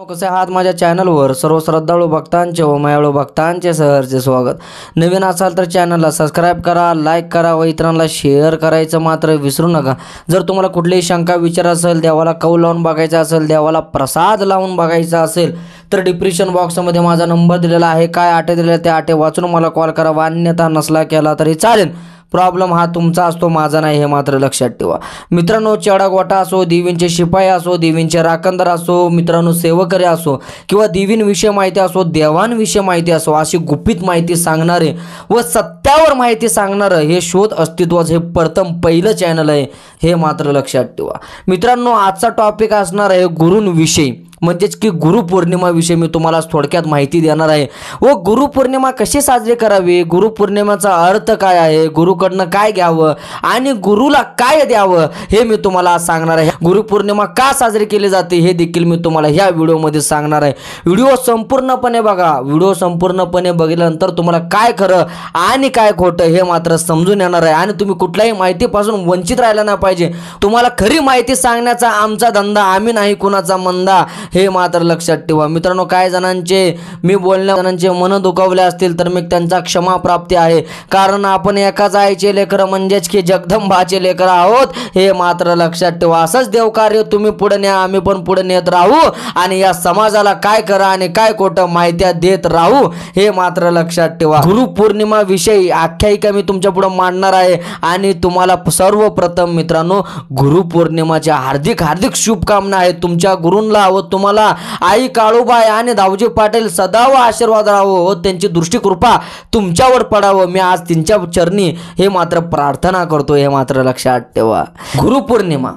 कसे आहात माझ्या चॅनलवर सर्व श्रद्धाळू भक्तांचे व मायाळू भक्तांचे सहर्ष स्वागत। नवीन असाल तर चॅनलला सबस्क्राइब करा, लाईक करा व इतरांना शेअर करायचं मात्र विसरू नका। जर तुम्हाला कुठलीही शंका विचार असेल, देवाला कौल लावून बघायचा असेल, देवाला प्रसाद लावून बघायचा असेल तर डिस्क्रिप्शन बॉक्समध्ये माझा नंबर दिलेला आहे। काय अटे दिलेले त्या अटे वाचून मला कॉल करा, अन्यथा नसला केला तरी चालेल। प्रॉब्लेम हा तुमचा असतो, माझा नाही हे मात्र लक्षात ठेवा। मित्रांनो, चेडागोटा असो, देवींचे शिपाई असो, देवींचे राखणदार असो, मित्रांनो सेवकरी असो किंवा देवींविषयी माहिती असो, देवांविषयी माहिती असो, अशी गुपित माहिती सांगणारे व सत्यावर माहिती सांगणारे हे शोध अस्तित्वाचे हे प्रथम पहिलं चॅनल आहे, हे मात्र लक्षात ठेवा। मित्रांनो, आजचा टॉपिक असणार आहे गुरूंविषयी, म्हणजेच की गुरुपौर्णिमा विषयी मी तुम्हाला थोडक्यात माहिती देणार आहे व गुरुपौर्णिमा कशी साजरी करावी, गुरुपौर्णिमेचा अर्थ काय आहे, गुरुकडनं काय घ्यावं आणि गुरुला काय द्यावं हे मी तुम्हाला सांगणार आहे। गुरुपौर्णिमा का साजरी केली जाते हे देखील मी तुम्हाला ह्या व्हिडिओमध्ये सांगणार आहे। व्हिडिओ संपूर्णपणे बघा, व्हिडिओ संपूर्णपणे बघितल्यानंतर तुम्हाला काय खरं आणि काय खोटं हे मात्र समजून येणार आहे आणि तुम्ही कुठल्याही माहितीपासून वंचित राहिला नाही पाहिजे। तुम्हाला खरी माहिती सांगण्याचा आमचा धंदा, आम्ही नाही कुणाचा मंदा हे मात्र लक्षात ठेवा। मित्रांनो, काय जणांचे मी बोलण्या जणांचे मन दुखावले असतील तर मी त्यांचा क्षमा प्राप्ती आहे, कारण आपण एकाच आईचे लेकर म्हणजेच की जगदंबाचे लेकर आहोत हे मात्र लक्षात ठेवा। असंच देवकार्य तुम्ही पुढे न्या, आम्ही पण पुढे नेत राहू आणि या समाजाला काय करा आणि काय खोटं माहिती देत राहू हे मात्र लक्षात ठेवा। गुरुपौर्णिमा विषयी आख्यायिका मी तुमच्या पुढे मांडणार आहे आणि तुम्हाला सर्वप्रथम मित्रांनो गुरुपौर्णिमाच्या हार्दिक हार्दिक शुभकामना आहेत। तुमच्या गुरूंना व तुम्हाला आई काळूबाई आणि दाऊजी पाटील सदा व आशीर्वाद राहावं व त्यांची दृष्टी कृपा तुमच्यावर पडावं, मी आज त्यांच्या चरणी हे मात्र प्रार्थना करतो, हे मात्र लक्षात ठेवा। गुरुपौर्णिमा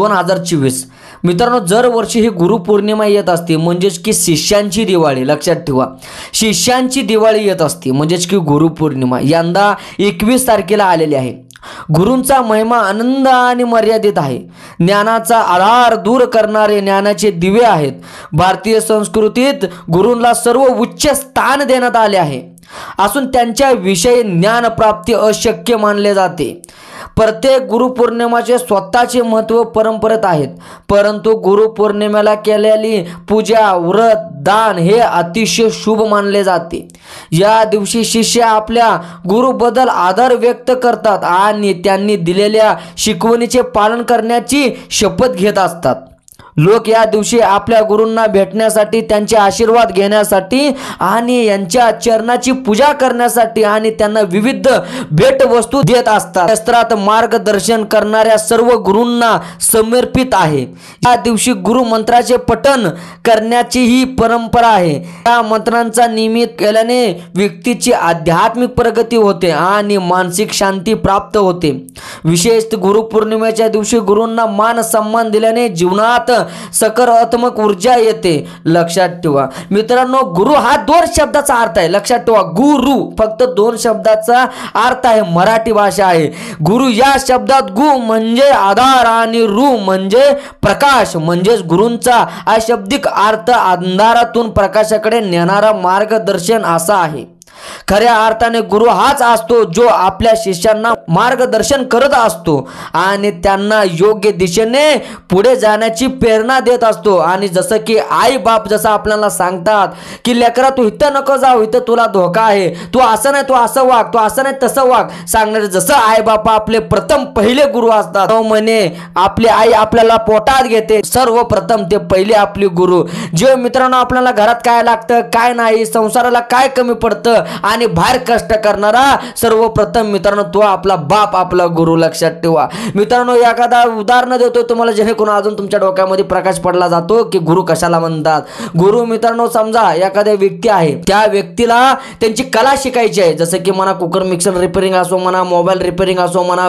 2024 मित्रांनो, दरवर्षी ही गुरुपौर्णिमा येत असते, म्हणजेच की शिष्यांची दिवाळी। लक्षात ठेवा, शिष्यांची दिवाळी येत असते म्हणजेच की गुरुपौर्णिमा यंदा 21 तारखेला आलेली आहे। गुरूंचा महिमा आनंद आणि मर्यादित आहे। ज्ञानाचा आधार दूर करणारे ज्ञानाचे दिवे आहेत। भारतीय संस्कृतीत गुरूंना सर्व उच्च स्थान देण्यात आले आहे असून त्यांच्या विषयी ज्ञान प्राप्ती अशक्य मानले जाते। प्रत्येक गुरुपौर्णिमाचे स्वतःचे महत्त्व परंपरेत आहेत, परंतु गुरुपौर्णिमेला केलेली पूजा, व्रत, दान हे अतिशय शुभ मानले जाते। या दिवशी शिष्य आपल्या गुरुबद्दल आदर व्यक्त करतात आणि त्यांनी दिलेल्या शिकवणीचे पालन करण्याची शपथ घेत असतात। लोक या दिवशी आपल्या गुरूंना भेटण्यासाठी, त्यांचे आशीर्वाद घेण्यासाठी आणि यांच्या चरणाची पूजा करण्यासाठी आणि त्यांना विविध भेटवस्तू देत असतात। शास्त्रात मार्गदर्शन करणाऱ्या सर्व गुरूंना समर्पित आहे। या दिवशी गुरु मंत्राचे पठण करण्याची ही परंपरा आहे। या मंत्रांचा नियमित केल्याने व्यक्तीची आध्यात्मिक प्रगती होते आणि मानसिक शांती प्राप्त होते। विशेषतः गुरुपौर्णिमेच्या दिवशी गुरूंना मान सन्मान दिल्याने जीवनात सकारात्मक ऊर्जा येते। लक्षात ठेवा मित्रांनो, गुरु हा 2 शब्दाचा अर्थ आहे। लक्षात ठेवा, गुरु फक्त 2 शब्दाचा अर्थ आहे, मराठी भाषा आहे। गुरु या शब्दात गु म्हणजे आधार आणि रु म्हणजे प्रकाश, म्हणजेच गुरूंचा अशाब्दिक अर्थ अंधारातून प्रकाशाकडे नेणारा मार्गदर्शन असा आहे। खऱ्या अर्थाने गुरु हाच असतो जो आपल्या शिष्यांना मार्गदर्शन करत असतो आणि त्यांना योग्य दिशेने पुढे जाण्याची प्रेरणा देत असतो। आणि जसं की आई बाप जसं आपल्याला सांगतात की लेकरा तू इथं नको जाऊ, इथं तुला धोका आहे, तू असं नाही, तू असं वाग, तू असं नाही तसं वाग सांगणारे जसं आई बाप आपले प्रथम पहिले गुरु असतात। तो म्हणे आपली आई आपल्याला पोटात घेते, सर्वप्रथम ते पहिले आपली गुरु। जे मित्रांनो आपल्याला घरात काय लागतं, काय नाही, संसाराला काय कमी पडतं आणि बाहेर कष्ट करणारा सर्वप्रथम मित्रांनो तो आपला बाप, आपला गुरु। लक्षात ठेवा मित्रांनो, एखादा उदाहरण देतो तुम्हाला जेणेकरून अजून तुमच्या डोक्यामध्ये प्रकाश पडला जातो की गुरु कशाला म्हणतात। गुरु मित्रांनो, समजा एखाद्या व्यक्ती आहे, त्या व्यक्तीला त्यांची कला शिकायची आहे, जसं की म्हणा कुकर मिक्सर रिपेअरिंग असो, म्हणा मोबाईल रिपेअरिंग असो, म्हणा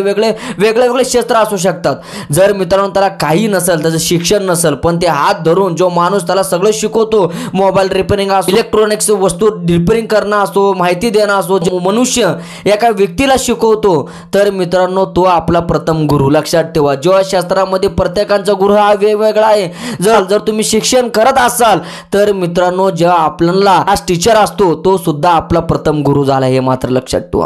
वेगळे क्षेत्र असू शकतात। जर मित्रांनो त्याला काही नसेल, त्याचं शिक्षण नसेल, पण ते हात धरून जो माणूस त्याला सगळं शिकवतो, मोबाईल रिपेअरिंग असो, इलेक्ट्रॉनिक्स वस्तू रिपेअरिंग करणं असो, माहिती देणं असो, जो मनुष्य एका व्यक्तीला शिकवतो तर मित्रांनो तो आपला प्रथम गुरु। लक्षात ठेवा, ज्योतिषशास्त्रामध्ये प्रत्येकाचा गुरु हा वेगवेगळा आहे। जर तुम्ही शिक्षण करत असाल तर मित्रांनो जो आपल्याला टीचर असतो तो सुद्धा आपला प्रथम गुरु झाला, हे मात्र लक्षात ठेवा।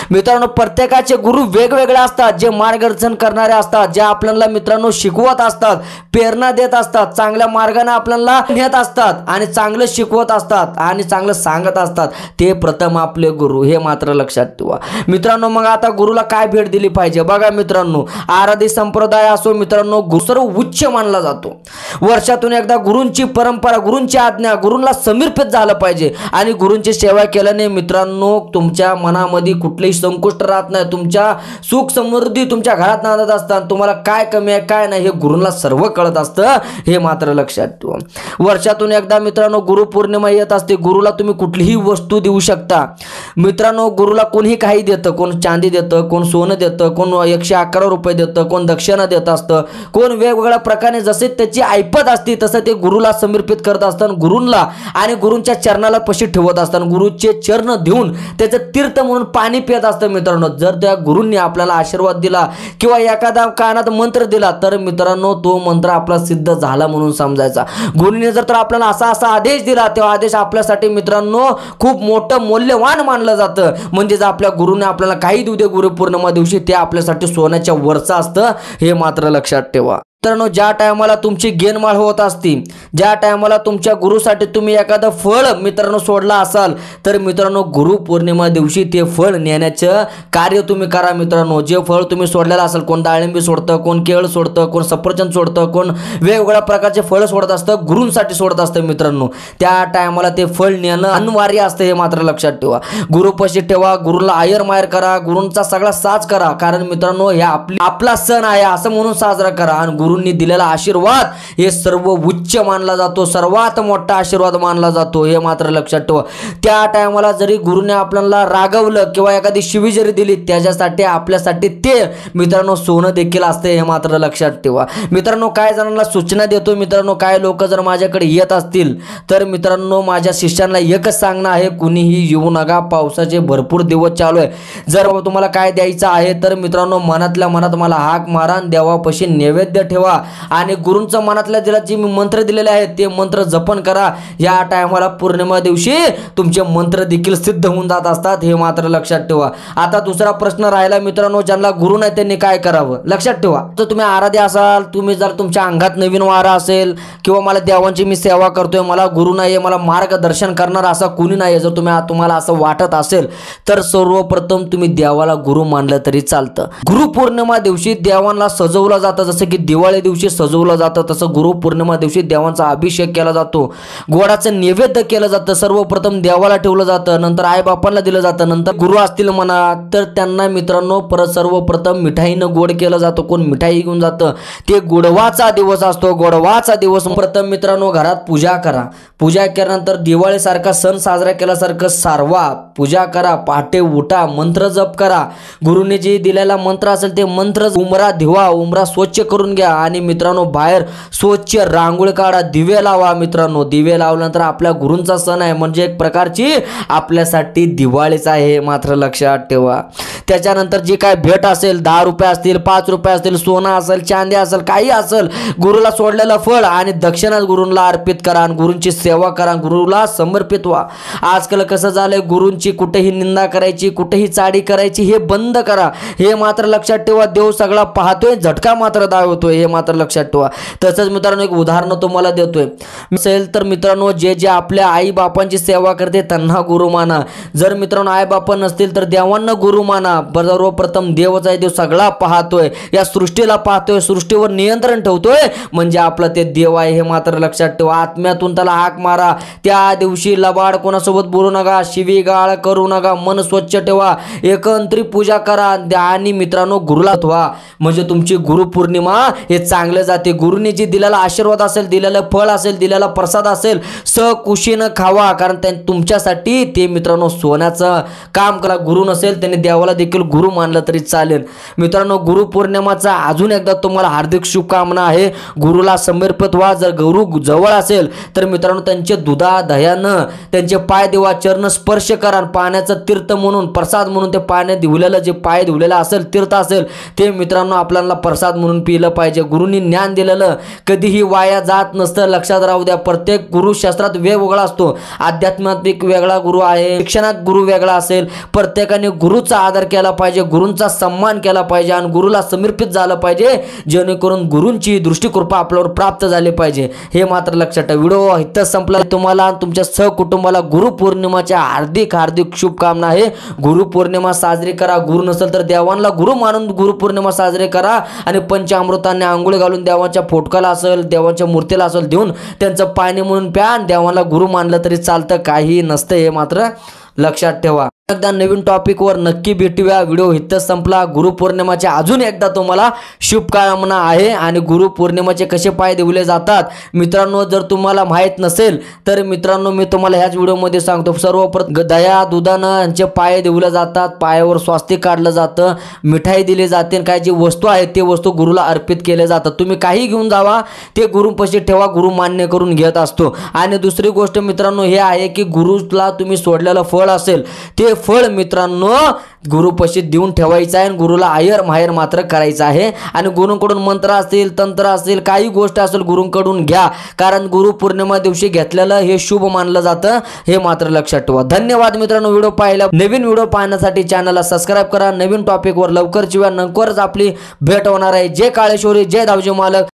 मित्रांनो प्रत्येकाचे गुरु वेगवेगळे असतात, जे मार्गदर्शन करणारे असतात, जे आपल्याला मित्रांनो शिकवत असतात, प्रेरणा देत असतात, चांगल्या मार्गाने आपल्याला नेत असतात आणि चांगलं शिकवत असतात आणि चांगलं सांगत असतात, ते प्रथम आपले गुरु, हे मात्र लक्षात ठेवा मित्रांनो। मग आता गुरुला काय भेट दिली पाहिजे बघा मित्रांनो, आराधी संप्रदाय असो मित्रांनो, सर्व उच्च मानला जातो। वर्षातून एकदा गुरूंची परंपरा, गुरूंची आज्ञा, गुरूंना समर्पित झालं पाहिजे आणि गुरूंची सेवा केल्याने मित्रांनो तुमच्या मनामध्ये कुठलेही संकुष्ट राहत नाही, तुमच्या सुख समृद्धी तुमच्या घरात नांदत असतात, तुम्हाला काय कमी आहे काय नाही हे गुरूंना सर्व कळत असतं, हे मात्र लक्षात ठेवा। वर्षातून एकदा मित्रांनो गुरुपौर्णिमा येत असते, गुरुला तुम्ही कुठलीही वस्तू देऊ शकता मित्रांनो। गुरुला कोणीही काही देतं, कोण चांदी देतं, कोण सोनं देतं, कोण 111 रुपये देतं, कोण दक्षिणा देत असतं, कोण वेगवेगळ्या प्रकारे जसे त्याची ऐपत असते तसं ते गुरुला समर्पित करत असतात, गुरूंना आणि गुरूंच्या चरणाला पशी ठेवत असतात, गुरुचे चरण देऊन त्याचं तीर्थ म्हणून पाणी पित असतं मित्रांनो। जर त्या गुरूंनी आपल्याला आशीर्वाद दिला किंवा एखादा कानात मंत्र दिला तर मित्रांनो तो मंत्र आपला सिद्ध झाला म्हणून समजायचा। गुरूंनी जर तर आपल्याला असा आदेश दिला, तो आदेश आपल्यासाठी मित्रांनो खूप मोठं मौल्यवान मानलं जातं। म्हणजे जर आपल्या गुरूने आपल्याला काही देऊ दे गुरुपौर्णिमा दिवशी, ते आपल्यासाठी सोन्याच्या वरचं असतं, हे मात्र लक्षात ठेवा मित्रांनो। ज्या टायमाला तुमची गेनमाळ होत असती, ज्या टायमाला तुमच्या गुरुसाठी तुम्ही एखादं फळ मित्रांनो सोडला असाल तर मित्रांनो गुरुपौर्णिमा दिवशी ते फळ नेण्याचं कार्य तुम्ही करा मित्रांनो। जे फळ तुम्ही सोडलेलं असेल, कोण डाळिंबी सोडतं, कोण केळ सोडतं, कोण सफरचंद सोडतं, कोण वेगवेगळ्या प्रकारचे फळ सोडत असतं, गुरूंसाठी सोडत असतं मित्रांनो, त्या टायमाला ते फळ नेणं अनिवार्य असतं, हे मात्र लक्षात ठेवा। गुरुपाशी ठेवा, गुरुला आयर मायर करा, गुरूंचा सगळा साज करा, कारण मित्रांनो हे आपला सण आहे असं म्हणून साजरा करा आणि गुरूंनी दिलेला आशीर्वाद हे सर्व उच्च मानला जातो, सर्वात मोठा आशीर्वाद मानला जातो, हे मात्र लक्षात ठेवा। त्या टायमाला जरी गुरुने आपल्याला रागवलं किंवा एखादी शिवी जरी दिली, त्याच्यासाठी आपल्यासाठी ते मित्रांनो सोनं देखील असते, हे मात्र लक्षात ठेवा मित्रांनो। काय जणांना सूचना देतो मित्रांनो, काय लोक जर माझ्याकडे येत असतील तर मित्रांनो माझ्या शिष्यांना एकच सांगणं आहे, कुणीही येऊ नका, पावसाचे भरपूर दिवस चालू आहे। जर तुम्हाला काय द्यायचं आहे तर मित्रांनो मनातल्या मनात मला हाक मारा, देवापाशी नैवेद्य ठेवा आणि गुरूंच्या मनातल्या दिला जे मी मंत्र दिलेले आहेत ते मंत्र जपन करा। या टायमाला पौर्णिमा दिवशी तुमचे मंत्र देखील सिद्ध होऊन जात असतात, हे मात्र लक्षात ठेवा। आता दुसरा प्रश्न राहिला मित्रांनो, ज्यांना गुरु नाही त्यांनी काय करावं, लक्षात ठेवा। तर तुम्ही आराध्य असाल, तुम्ही जर तुमच्या अंगात नवीन वारा असेल किंवा मला देवांची मी सेवा करतोय, मला गुरु नाही, मला मार्गदर्शन करणार असा कोणी नाही, जर तुम्हाला असं वाटत असेल तर सर्वप्रथम तुम्ही देवाला गुरु मानलं तरी चालतं। गुरुपौर्णिमा दिवशी देवांना सजवलं जातं, जसं की दिवाळी दिवशी सजवलं जातं तसं गुरुपौर्णिमा दिवशी देवांचा अभिषेक केला जातो, गोडाचं नैवेद्य केलं जातं, सर्वप्रथम देवाला ठेवलं जातं, नंतर आई बापांना दिलं जातं, नंतर गुरु असतील म्हणा तर त्यांना मित्रांनो परत सर्वप्रथम मिठाईनं गोड केलं जातं, कोण मिठाई घेऊन जातं, ते गोडवाचा दिवस असतो, गोडवाचा दिवस। प्रथम मित्रांनो घरात पूजा करा, पूजा केल्यानंतर दिवाळी सारखा सण साजरा केल्यासारखं सारवा, पूजा करा, पहाटे उठा, मंत्र जप करा, गुरुने जे दिलेला मंत्र असेल ते मंत्र उमरा दिवा उमरा स्वच्छ करून घ्या आणि मित्रांनो बाहेर स्वच्छ रांगोळी काढा, दिवे लावा मित्रांनो। दिवे लावल्यानंतर आपल्या गुरूंचा सण आहे म्हणजे एक प्रकारची आपल्यासाठी दिवाळीच आहे, हे मात्र लक्षात ठेवा। त्याच्यानंतर जी काय भेट असेल, 10 रुपये असतील, 5 रुपये असतील, सोनं असेल, चांदी असेल, काही असेल, गुरुला सोडलेलं फळ आणि दक्षिणा गुरूंना अर्पित करा आणि गुरूंची सेवा करा, गुरुला समर्पित व्हा। आजकाल कसं झालंय, गुरूंची कुठेही निंदा करायची, कुठेही चाडी करायची हे बंद करा, हे मात्र लक्षात ठेवा। देव सगळा पाहतोय, झटका मात्र दावतोय, हे मात्र लक्षात ठेवा। तसंच मित्रांनो एक उदाहरण तुम्हाला देतोय, असेल तर मित्रांनो जे आपल्या आई बापांची सेवा करते त्यांना गुरु माना, जर मित्रांनो आई बाप नसतील तर देवांना गुरु माना। सर्वप्रथम देवच आहे, देव सगळा पाहतोय, या सृष्टीला पाहतोय, सृष्टीवर नियंत्रण ठेवतोय म्हणजे आपला ते देव आहे, हे मात्र लक्षात ठेवा। आत्म्यातून त्याला हाक मारा, त्या दिवशी लबाड कोणासोबत बोलू नका, शिवीगाळ करू नका, मन स्वच्छ ठेवा, एकंत्री पूजा करा आणि मित्रांनो गुरुला व्हा म्हणजे तुमची गुरुपौर्णिमा हे चांगले जाते। गुरुने जे दिलेला आशीर्वाद असेल, दिलेलं फळ असेल, दिलेला प्रसाद असेल सकुशीनं खावा, कारण तुमच्यासाठी ते मित्रांनो सोन्याचं काम करा। गुरु नसेल त्यांनी देवाला देखील गुरु मानलं तरी चालेल मित्रांनो। गुरुपौर्णिमाचा अजून एकदा तुम्हाला हार्दिक शुभकामना आहे, गुरुला समर्पित व्हा। जर गुरु जवळ असेल तर मित्रांनो त्यांचे दुधा दह्यानं त्यांचे पाय देवा, चरण स्पर्श करा, पाण्याचं तीर्थ म्हणून प्रसाद म्हणून ते पाण्यात धुवलेलं जे पाय धुवलेलं असेल तीर्थ असेल ते मित्रांनो आपल्याला प्रसाद म्हणून पिलं पाहिजे। गुरुंनी ज्ञान दिलेलं कधीही वाया जात नसतं, लक्षात राहू द्या. प्रत्येक गुरुशास्त्रात वेगवेगळा असतो. आध्यात्मिक वेगळा गुरु आहे, शिक्षणात गुरु वेगळा असेल. प्रत्येकाने गुरुचा आदर केला पाहिजे, गुरुंचा सन्मान केला पाहिजे आणि गुरुला समर्पित झालं पाहिजे, जेणेकरून गुरुंची दृष्टीकृपा आपल्यावर प्राप्त झाली पाहिजे. हे मात्र लक्षात ठेवा. व्हिडिओ इथंच संपला. तुम्हाला तुमच्या सहकुटुंबाला गुरुपौर्णिमाच्या हार्दिक हार्दिक शुभकामना आहे. गुरुपौर्णिमा साजरी करा. गुरु नसेल तर देवांना गुरु मानून गुरुपौर्णिमा साजरी करा आणि पंचामृताने आंघोळ घालून देवाच्या फोटकाला असेल, देवाच्या मूर्तीला असेल देऊन त्यांचं पाणी म्हणून प्या आणि देवाला गुरु मानलं तरी चालतं, काही नसतं. हे मात्र लक्षात ठेवा. एकदा नवीन टॉपिकवर नक्की भेटूया. व्हिडिओ इथंच संपला. गुरुपौर्णिमाच्या अजून एकदा तुम्हाला शुभकामना आहे. आणि गुरुपौर्णिमाचे कसे पाय दिवले जातात मित्रांनो, जर तुम्हाला माहीत नसेल तर मित्रांनो मी तुम्हाला ह्याच व्हिडिओमध्ये सांगतो. सर्वप्रथम दया दुधानं यांचे पाय दिवले जातात, पायावर स्वास्तिक काढलं जातं, मिठाई दिली जाते, काय जी वस्तू आहेत ते वस्तू गुरुला अर्पित केले जातात. तुम्ही काही घेऊन जावा, ते गुरुपाशी ठेवा, गुरु मान्य करून घेत असतो. आणि दुसरी गोष्ट मित्रांनो हे आहे की गुरुला तुम्ही सोडलेलं फळ असेल ते फळ मित्रांनो गुरुपाशी देऊन ठेवायचं आहे. गुरुला आयर माहेर मात्र करायचं आहे. आणि गुरुंकडून मंत्र असतील, तंत्र असतील, काही गोष्ट असेल गुरुंकडून घ्या, कारण गुरुपौर्णिमा दिवशी घेतलेलं हे शुभ मानलं जातं. हे मात्र लक्षात ठेवा. धन्यवाद मित्रांनो. व्हिडिओ पाहिला. नवीन व्हिडिओ पाहण्यासाठी चॅनलला सबस्क्राईब करा. नवीन टॉपिकवर लवकरच आपली भेट होणार आहे. जय काळेश्वरी, जय दावजी मालक.